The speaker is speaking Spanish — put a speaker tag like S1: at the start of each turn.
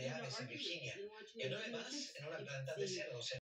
S1: de aves en Virginia. 9 más en una planta de cerdos.